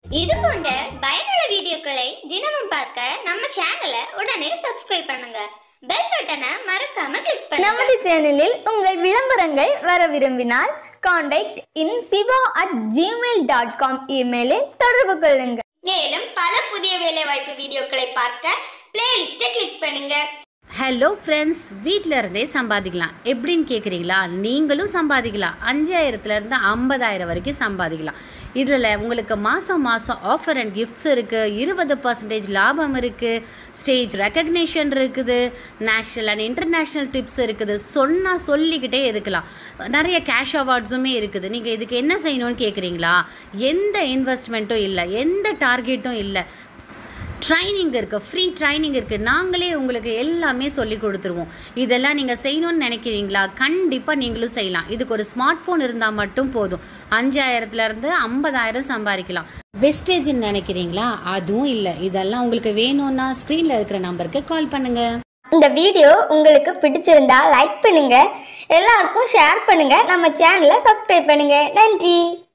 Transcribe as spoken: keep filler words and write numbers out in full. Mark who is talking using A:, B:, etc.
A: இது போன்ற பயனுள்ள வீடியோக்களை தினமும் பார்க்க நம்ம சேனலை உடனே சப்ஸ்கிரைப் பண்ணுங்க. பெல் பட்டனை மறக்காம கிளிக் பண்ணுங்க.
B: நமது சேனலில் உங்கள் விளம்பரங்கள் வர விரும்பினால் contact in Siva at Gmail dot com இமெயிலில் தொடர்பு கொள்ளுங்கள்.
A: மேலும் பல புதிய வேலைவாய்ப்பு வீடியோக்களை பார்க்க பிளேலிஸ்ட்டை கிளிக் பண்ணுங்க.
C: ஹலோ ஃப்ரெண்ட்ஸ், வீட்டில் இருந்தே சம்பாதிக்கலாம் எப்படின்னு கேட்குறீங்களா? நீங்களும் சம்பாதிக்கலாம். அஞ்சாயிரத்துலேருந்து ஐம்பதாயிரம் வரைக்கும் சம்பாதிக்கலாம். இதில் உங்களுக்கு மாதம் மாதம் ஆஃபர் அண்ட் கிஃப்ட்ஸ் இருக்குது, இருபது பர்சன்டேஜ் லாபம் இருக்குது, ஸ்டேஜ் ரெக்கக்னேஷன் இருக்குது, நேஷ்னல் அண்ட் இன்டர்நேஷ்னல் டிப்ஸ் இருக்குது. சொன்னால் சொல்லிக்கிட்டே இருக்கலாம். நிறைய கேஷ் அவார்ட்ஸுமே இருக்குது. நீங்கள் இதுக்கு என்ன செய்யணும்னு கேட்குறீங்களா? எந்த இன்வெஸ்ட்மெண்ட்டும் இல்லை, எந்த டார்கெட்டும் இல்லை. ட்ரைனிங் இருக்குது, ஃப்ரீ ட்ரைனிங் இருக்குது. நாங்களே உங்களுக்கு எல்லாமே சொல்லி கொடுத்துருவோம். இதெல்லாம் நீங்கள் செய்யணும்னு நினைக்கிறீங்களா? கண்டிப்பாக நீங்களும் செய்யலாம். இதுக்கு ஒரு ஸ்மார்ட் ஃபோன் இருந்தால் மட்டும் போதும். அஞ்சாயிரத்துலேருந்து ஐம்பதாயிரம் சம்பாதிக்கலாம். வெஸ்டேஜ்ன்னு நினைக்கிறீங்களா? அதுவும் இல்லை. இதெல்லாம் உங்களுக்கு வேணும்னா ஸ்க்ரீனில் இருக்கிற நம்பருக்கு கால் பண்ணுங்கள்.
B: இந்த வீடியோ உங்களுக்கு பிடிச்சிருந்தா லைக் பண்ணுங்க, எல்லாருக்கும் ஷேர் பண்ணுங்க, நம்ம சேனலை சப்ஸ்கிரைப் பண்ணுங்க. நன்றி.